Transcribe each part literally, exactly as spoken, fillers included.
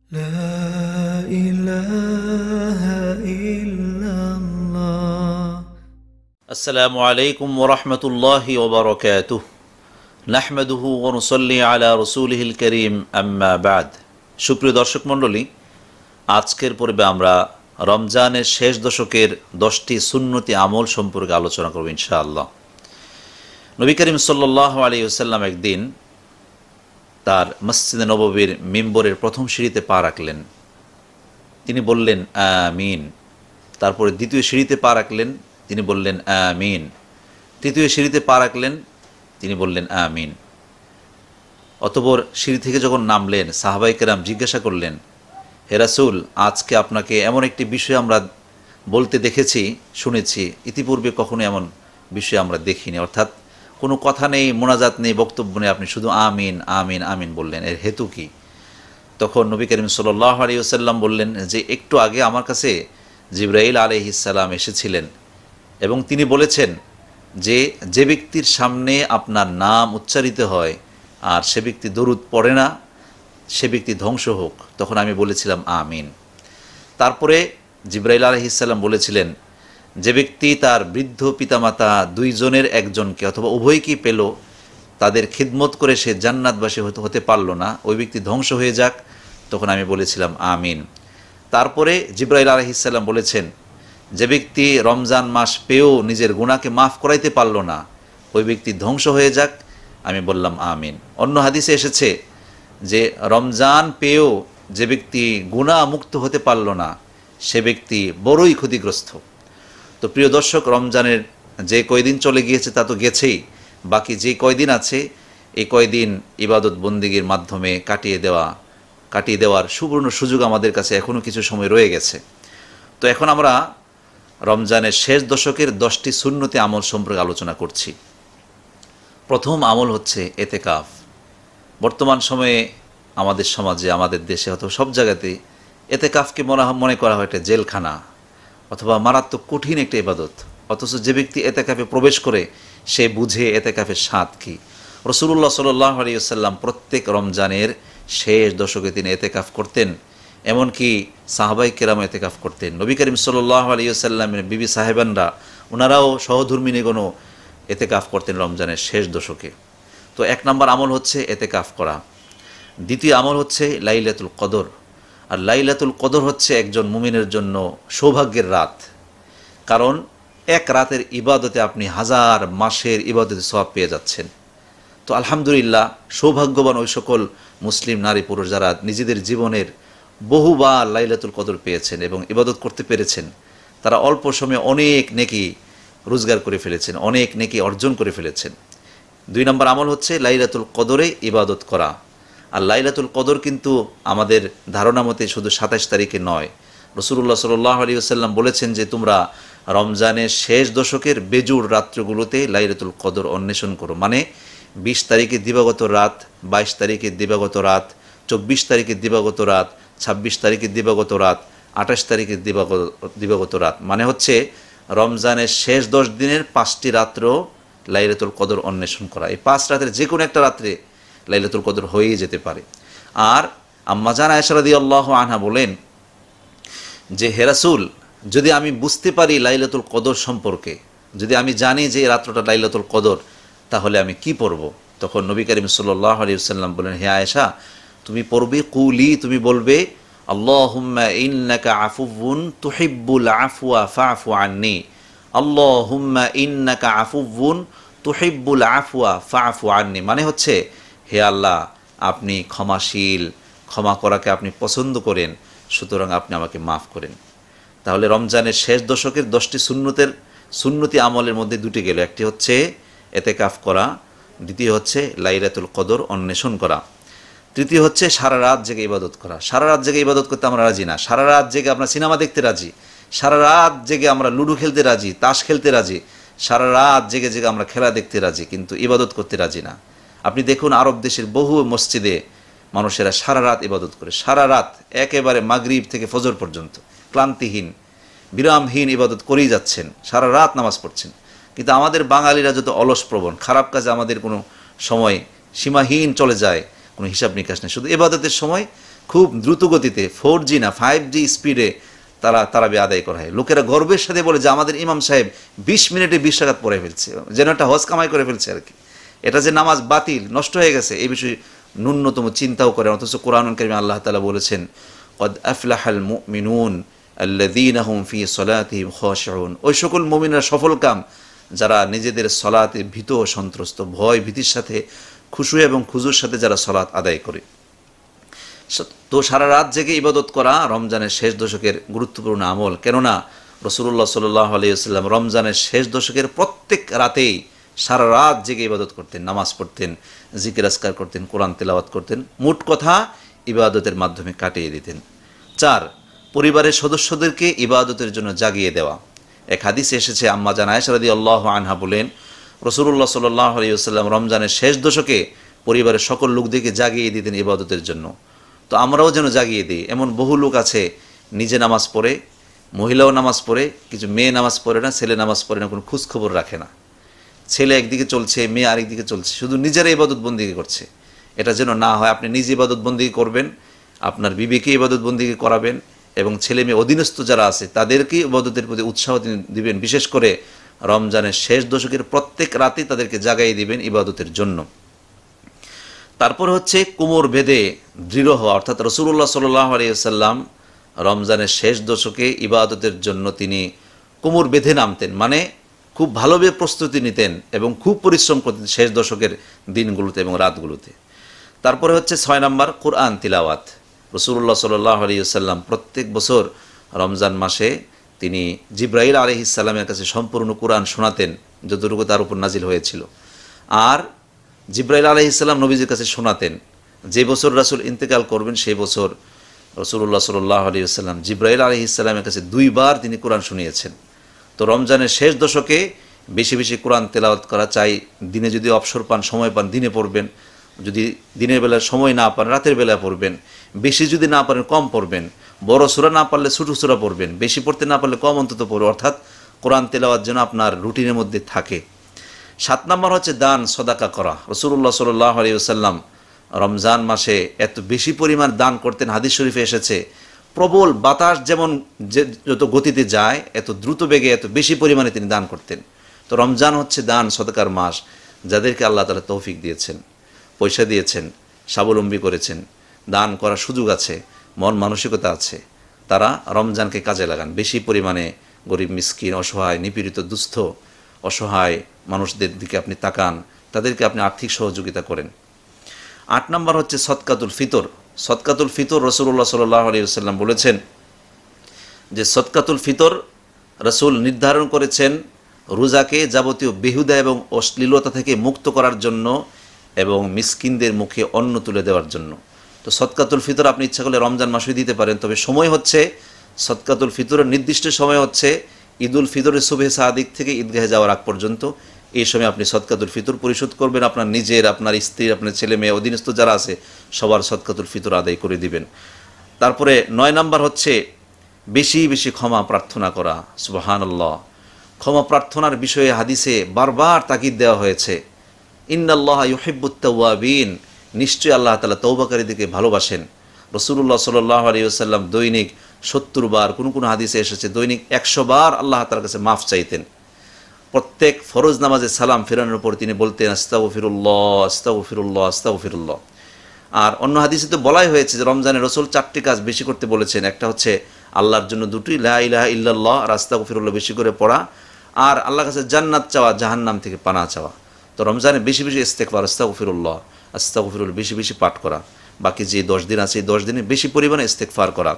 لا إله إلا الله আসসালামু আলাইকুম ওয়া রাহমাতুল্লাহি ওয়া বারাকাতুহু নাহমাদুহু ওয়া নুসাল্লি আলা রাসূলিহিল কারীম আম্মা বা'দ। সুপ্রিয় দর্শক মণ্ডলী, আজকের পর্বে আমরা রমজানের শেষ দশকের দশটি সুন্নতি আমল সম্পর্কে আলোচনা করব ইনশাআল্লাহ। নবী করিম সাল্লাল্লাহু আলাইহি ওয়াসাল্লাম একদিন তার মসজিদে নববীর মিম্বরের প্রথম সিঁড়িতে পা রাখলেন। তিনি বললেন আমিন। তারপরে দ্বিতীয় সিঁড়িতে পা রাখলেন, তিনি বললেন আমিন। তৃতীয় সিঁড়িতে পা রাখলেন, তিনি বললেন আমিন। অতঃপর সিঁড়ি থেকে যখন নামলেন, সাহাবায়ে কেরাম জিজ্ঞাসা করলেন, হে রাসূল, আজকে আপনাকে এমন একটি বিষয় আমরা বলতে দেখেছি, শুনেছি, ইতিপূর্বে কখনো এমন বিষয় আমরা দেখিনি। অর্থাৎ কোনো কথা নেই, মোনাজাত নেই, বক্তব্য নেই, আপনি শুধু আমিন আমিন আমিন বললেন, এর হেতু কি? তখন নবী করিম সাল্লাল্লাহু আলাইহি ওয়াসাল্লাম বললেন যে, একটু আগে আমার কাছে জিবরাইল আলাইহিস সালাম এসেছিলেন এবং তিনি বলেছেন যে, যে ব্যক্তির সামনে আপনার নাম উচ্চারিত হয় আর সে ব্যক্তি দরুদ পড়ে না, সে ব্যক্তি ধ্বংস হোক। তখন আমি বলেছিলাম আমিন। তারপরে জিবরাইল আলাইহিস সালাম বলেছিলেন, যে ব্যক্তি তার বৃদ্ধ পিতামাতা দুইজনের একজনকে অথবা উভয়কেই পেল, তাদের খিদমত করে সে জান্নাতবাসী হতে হতে পারল না, ওই ব্যক্তি ধ্বংস হয়ে যাক। তখন আমি বলেছিলাম আমিন। তারপরে জিবরাইল আলাইহিস সালাম বলেছেন, যে ব্যক্তি রমজান মাস পেয়েও নিজের গুনাহকে মাফ করাইতে পারল না, ওই ব্যক্তি ধ্বংস হয়ে যাক। আমি বললাম আমিন। অন্য হাদিসে এসেছে যে, রমজান পেয়েও যে ব্যক্তি গুনাহ মুক্ত হতে পারল না, সে ব্যক্তি বড়ই ক্ষতিগ্রস্ত। তো প্রিয় দর্শক, রমজানের যে কয়দিন চলে গিয়েছে তা তো গেছেই, বাকি যে কয়দিন আছে এই কয়দিন ইবাদত বন্দিগির মাধ্যমে কাটিয়ে দেওয়া কাটিয়ে দেওয়ার সুবর্ণ সুযোগ আমাদের কাছে এখনও কিছু সময় রয়ে গেছে। তো এখন আমরা রমজানের শেষ দশকের দশটি সুন্নতি আমল সম্পর্কে আলোচনা করছি। প্রথম আমল হচ্ছে এতেকাফ। বর্তমান সময়ে আমাদের সমাজে, আমাদের দেশে অথবা সব জায়গাতেই এতেকাফকে মনে মনে করা হয় একটা জেলখানা অথবা মারাত্মক কঠিন একটা ইবাদত। অথচ যে ব্যক্তি এতেকাফে প্রবেশ করে সে বুঝে এতেকাফের স্বাদ কী। রাসূলুল্লাহ সাল্লাল্লাহু আলাইহি ওয়াসাল্লাম প্রত্যেক রমজানের শেষ দশকে তিনি এতেকাফ করতেন, এমনকি সাহাবায়ে কেরাম এতেকাফ করতেন। নবী করিম সাল্লাল্লাহু আলাইহি ওয়াসাল্লামের বিবি সাহেবানরা, ওনারাও সহধর্মিণীগণও এতেকাফ করতেন রমজানের শেষ দশকে। তো এক নম্বর আমল হচ্ছে এতেকাফ করা। দ্বিতীয় আমল হচ্ছে লাইলাতুল কদর। আর লাইলাতুল কদর হচ্ছে একজন মুমিনের জন্য সৌভাগ্যের রাত, কারণ এক রাতের ইবাদতে আপনি হাজার মাসের ইবাদতে সওয়াব পেয়ে যাচ্ছেন। তো আলহামদুলিল্লাহ, সৌভাগ্যবান ওই সকল মুসলিম নারী পুরুষ যারা নিজেদের জীবনের বহুবার লাইলাতুল কদর পেয়েছেন এবং ইবাদত করতে পেরেছেন, তারা অল্প সময়ে অনেক নেকি রোজগার করে ফেলেছেন, অনেক নেকি অর্জন করে ফেলেছেন। দুই নম্বর আমল হচ্ছে লাইলাতুল কদরে ইবাদত করা। আর লাইলাতুল কদর কিন্তু আমাদের ধারণা মতে শুধু সাতাশ তারিখে নয়। রাসূলুল্লাহ সাল্লাল্লাহু আলাইহি ওয়াসাল্লাম বলেছেন যে, তোমরা রমজানের শেষ দশকের বেজুর রাত্রগুলোতে লাইলাতুল কদর অন্বেষণ করো। মানে বিশ তারিখে দিবাগত রাত, বাইশ তারিখে দিবাগত রাত, চব্বিশ তারিখে দিবাগত রাত, ছাব্বিশ তারিখে দিবাগত রাত, আঠাশ তারিখে দিবাগত দিবাগত রাত। মানে হচ্ছে রমজানের শেষ দশ দিনের পাঁচটি রাত্র লাইলাতুল কদর অন্বেষণ করা। এই পাঁচ রাতের যে কোনো একটা রাত্রে লাইলাতুল কদর হয়েই যেতে পারে। আর আম্মা জান আয়েশা রাদিয়াল্লাহু আনহা বলেন যে, হে রাসূল, যদি আমি বুঝতে পারি লাইলাতুল কদর সম্পর্কে, যদি আমি জানি যে এই রাত্রটা লাইলাতুল কদর, তাহলে আমি কি পড়ব? তখন নবী করিম সাল্লাল্লাহু আলাইহি ওয়াসাল্লাম বলেন, হে আয়েশা, তুমি পড়বে কুলি, তুমি বলবে, আল্লাহুম্মা ইন্নাকা আফুউন তুহিব্বুল আফওয়া ফা'ফু আন্নী, আল্লাহুম্মা ইন্নাকা আফুউন তুহিব্বুল আফওয়া ফা'ফু আন্নী। মানে হচ্ছে, হে আল্লাহ, আপনি ক্ষমাশীল, ক্ষমা করাকে আপনি পছন্দ করেন, সুতরাং আপনি আমাকে মাফ করেন। তাহলে রমজানের শেষ দশকের দশটি সুন্নতের সুন্নতি আমলের মধ্যে দুটি গেল। একটি হচ্ছে এতেকাফ করা, দ্বিতীয় হচ্ছে লাইলাতুল কদর অন্বেষণ করা, তৃতীয় হচ্ছে সারা রাত জেগে ইবাদত করা। সারা রাত জেগে ইবাদত করতে আমরা রাজি না। সারা রাত জেগে আমরা সিনেমা দেখতে রাজি, সারা রাত জেগে আমরা লুডো খেলতে রাজি, তাস খেলতে রাজি, সারা রাত জেগে জেগে আমরা খেলা দেখতে রাজি, কিন্তু ইবাদত করতে রাজি না। আপনি দেখুন, আরব দেশের বহু মসজিদে মানুষেরা সারা রাত ইবাদত করে, সারা রাত একেবারে মাগরিব থেকে ফজর পর্যন্ত ক্লান্তিহীন, বিরামহীন ইবাদত করেই যাচ্ছেন, সারা রাত নামাজ পড়ছেন। কিন্তু আমাদের বাঙালিরা যত অলস প্রবণ, খারাপ কাজে আমাদের কোনো সময় সীমাহীন চলে যায়, কোনো হিসাব নিকাশ নেই। শুধু ইবাদতের সময় খুব দ্রুত গতিতে ফোর জি না ফাইভ জি স্পিডে তারা তারাবি আদায় করা হয়। লোকেরা গর্বের সাথে বলে যে আমাদের ইমাম সাহেব বিশ মিনিটে বিশ রাকাত পড়ে ফেলছে, যেন একটা হজ কামাই করে ফেলছে আর কি। এটা যে নামাজ বাতিল নষ্ট হয়ে গেছে এই বিষয়ে ন্যূনতম চিন্তাও করেন, অথচ কোরআনুল কারীমে আল্লাহ তাআলা বলেছেন কদ আফলাহাল মুমিনুন আল্লাযীনা হুম ফী সলাতিহিম খাশিউন, ওই সকল মুমিনরা সফলকাম যারা নিজেদের সলাতে ভীত ও সন্ত্রস্ত, ভয় ভীতির সাথে খুশু এবং খুজুর সাথে যারা সলাত আদায় করে। তো সারা রাত জেগে ইবাদত করা রমজানের শেষ দশকের গুরুত্বপূর্ণ আমল, কেননা রাসূলুল্লাহ সাল্লাল্লাহু আলাইহি ওয়াসাল্লাম রমজানের শেষ দশকের প্রত্যেক রাতেই সারা রাত জেগে ইবাদত করতেন, নামাজ পড়তেন, জিকির আজকার করতেন, কোরআন তেলাওয়াত করতেন, মোট কথা ইবাদতের মাধ্যমে কাটিয়ে দিতেন। চার, পরিবারের সদস্যদেরকে ইবাদতের জন্য জাগিয়ে দেওয়া। এক হাদিসে এসেছে, আম্মা জান আয়েশা রাদিয়াল্লাহু আনহা বলেন রাসূলুল্লাহ সাল্লাল্লাহু আলাইহি ওয়াসাল্লাম রমজানের শেষ দশকে পরিবারের সকল লোকদেরকে জাগিয়ে দিতেন ইবাদতের জন্য। তো আমরাও যেন জাগিয়ে দিই। এমন বহু লোক আছে নিজে নামাজ পড়ে, মহিলাও নামাজ পড়ে, কিছু মেয়ে নামাজ পড়ে না, ছেলে নামাজ পড়ে না, কোনো খোঁজখবর রাখে না। ছেলে একদিকে চলছে, মেয়ে আরেকদিকে চলছে, শুধু নিজেরা ইবাদত বন্দিগি করছে। এটা যেন না হয়। আপনি নিজে ইবাদত বন্দিগি করবেন, আপনার বিবিকে ইবাদত বন্দিগি করাবেন এবং ছেলে মেয়ে অধীনস্থ যারা আছে তাদেরকে ইবাদতের প্রতি উৎসাহ দিবেন। বিশেষ করে রমজানের শেষ দশকের প্রত্যেক রাতে তাদেরকে জাগাই দিবেন ইবাদতের জন্য। তারপর হচ্ছে কোমর বেঁধে দৃঢ় হওয়া, অর্থাৎ রাসূলুল্লাহ সাল্লাল্লাহু আলাইহি ওয়াসাল্লাম রমজানের শেষ দশকে ইবাদতের জন্য তিনি কোমর বেঁধে নামতেন, মানে খুব ভালোভাবে প্রস্তুতি নিতেন এবং খুব পরিশ্রম করতেন শেষ দশকের দিনগুলোতে এবং রাতগুলোতে। তারপরে হচ্ছে ছয় নম্বর কোরআন তিলাওয়াত। রাসূলুল্লাহ সাল্লাল্লাহু আলাইহি ওয়াসাল্লাম প্রত্যেক বছর রমজান মাসে তিনি জিবরাইল আলাইহিস সালামের কাছে সম্পূর্ণ কোরআন শোনাতেন যতটুকু তার উপর নাজিল হয়েছিল, আর জিবরাইল আলাইহিস সালাম নবীজির কাছে শোনাতেন। যে বছর রাসূল ইন্তেকাল করবেন সেই বছর রাসূলুল্লাহ সাল্লাল্লাহু আলাইহি ওয়াসাল্লাম জিবরাইল আলাইহিস সালামের কাছে দুইবার তিনি কোরআন শুনিয়েছেন। তো রমজানের শেষ দশকে বেশি বেশি কোরআন তেলাওয়াত করা চাই। দিনে যদি অবসর পান, সময় পান, দিনে পড়বেন। যদি দিনের বেলায় সময় না পান, রাতের বেলায় পড়বেন। বেশি যদি না পারেন কম পড়বেন। বড় সূরা না পারলে ছোটো সূরা পড়বেন। বেশি পড়তে না পারলে কম অন্তত পড়বেন, অর্থাৎ কোরআন তেলাওয়াত যেন আপনার রুটিনের মধ্যে থাকে। সাত নম্বর হচ্ছে দান সদাকা করা। রাসূলুল্লাহ সাল্লাল্লাহু আলাইহি ওয়াসাল্লাম রমজান মাসে এত বেশি পরিমাণ দান করতেন, হাদিস শরীফে এসেছে প্রবল বাতাস যেমন যে যত গতিতে যায় এত দ্রুত বেগে এত বেশি পরিমাণে তিনি দান করতেন। তো রমজান হচ্ছে দান সদকার মাস। যাদেরকে আল্লাহ তাআলা তৌফিক দিয়েছেন, পয়সা দিয়েছেন, স্বাবলম্বী করেছেন, দান করার সুযোগ আছে, মন মানসিকতা আছে, তারা রমজানকে কাজে লাগান। বেশি পরিমাণে গরিব মিসকিন, অসহায়, নিপীড়িত, দুস্থ, অসহায় মানুষদের দিকে আপনি তাকান, তাদেরকে আপনি আর্থিক সহযোগিতা করেন। আট নম্বর হচ্ছে সদকাতুল ফিতর। সদকাতুল ফিতর রাসূলুল্লাহ সাল্লাল্লাহু আলাইহি ওয়াসাল্লাম বলেছেন যে সদকাতুল ফিতর রাসূল নির্ধারণ করেছেন রোজাকে যাবতীয় বেহুদা এবং অশ্লীলতা থেকে মুক্ত করার জন্য এবং মিসকিনদের মুখে অন্ন তুলে দেওয়ার জন্য। তো সদকাতুল ফিতর আপনি ইচ্ছা করলে রমজান মাসে দিতে পারেন, তবে সময় হচ্ছে সদকাতুল ফিতরের নির্দিষ্ট সময় হচ্ছে ঈদুল ফিতরের সুবহে সাদিক থেকে ঈদগাহে যাওয়ার আগ পর্যন্ত। এই সময় আপনি সদকাতুল ফিতর পরিশোধ করবেন, আপনার নিজের, আপনার স্ত্রীর, আপনার ছেলে মেয়ে, অধীনস্থ যারা আছে সবার সদকাতুল ফিতর আদায় করে দিবেন। তারপরে নয় নাম্বার হচ্ছে বেশি বেশি ক্ষমা প্রার্থনা করা। সুবহানাল্লাহ। ক্ষমা প্রার্থনার বিষয়ে হাদিসে বারবার তাকিদ দেওয়া হয়েছে, ইন্নাল্লাহা ইউহিব্বুত তাওয়াবিন, নিশ্চয়ই আল্লাহ তাআলা তওবাকারীদেরকে ভালোবাসেন। রাসূলুল্লাহ সাল্লাল্লাহু আলাইহি ওয়াসাল্লাম দৈনিক সত্তর বার, কোন কোন হাদিসে এসেছে দৈনিক একশো বার আল্লাহ তাআলার কাছে মাফ চাইতেন। প্রত্যেক ফরজ নামাজে সালাম ফেরানোর পর তিনি বলতেন আস্তাগফিরুল্লাহ আস্তাগফিরুল্লাহ আস্তাগফিরুল্লাহ। আর অন্য হাদিসে তো বলাই হয়েছে যে রমজানে রাসূল চারটি কাজ বেশি করতে বলেছেন। একটা হচ্ছে আল্লাহর জন্য দুটি, লা ইলাহা ইল্লাল্লাহ আর আস্তাগফিরুল্লাহ বেশি করে পড়া, আর আল্লাহর কাছে জান্নাত চাওয়া, জাহান্নাম থেকে পানাহ চাওয়া। তো রমজানে বেশি বেশি ইস্তেগফার, আস্তাগফিরুল্লাহ আস্তাগফিরুল্লাহ বেশি বেশি পাঠ করা। বাকি যে দশ দিন আছে এই দশ দিনে বেশি পরিমাণে ইস্তেগফার করা।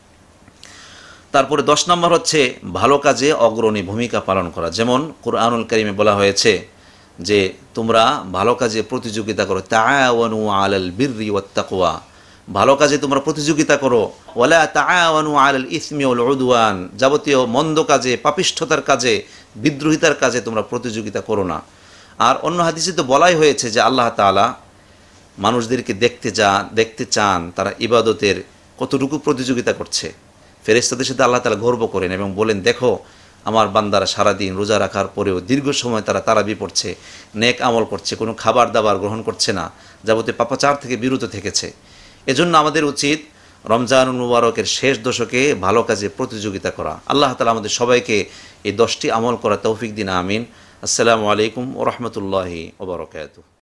তারপরে দশ নম্বর হচ্ছে ভালো কাজে অগ্রণী ভূমিকা পালন করা। যেমন কুরআনুল কারীমে বলা হয়েছে যে তোমরা ভালো কাজে প্রতিযোগিতা করো, তাআওয়ানু আলাল বিররি ওয়াত তাকওয়া, ভালো কাজে তোমরা প্রতিযোগিতা করো, ওয়ালা তাআওয়ানু আলাল ইসমি ওয়াল উদওয়ান, যাবতীয় মন্দ কাজে, পাপিষ্ঠতার কাজে, বিদ্রোহিতার কাজে তোমরা প্রতিযোগিতা করো না। আর অন্য হাদিসে তো বলাই হয়েছে যে আল্লাহ তাআলা মানুষদেরকে দেখতে যা দেখতে চান তারা ইবাদতের কতটুকু প্রতিযোগিতা করছে। ফেরেশতাদের সাথে আল্লাহ তাআলা গর্ব করেন এবং বলেন, দেখো আমার বান্দারা সারাদিন রোজা রাখার পরেও দীর্ঘ সময় তারা তারাবি পড়ছে, নেক আমল করছে, কোনো খাবার দাবার গ্রহণ করছে না, যাবতীয় পাপাচার থেকে বিরত থেকেছে। এজন্য আমাদের উচিত রমজানুল মুবারকের শেষ দশকে ভালো কাজে প্রতিযোগিতা করা। আল্লাহ তাআলা আমাদের সবাইকে এই দশটি আমল করা তৌফিক দিন, আমিন। আসসালামু আলাইকুম ওয়া রাহমাতুল্লাহি ওয়া বারাকাতুহু।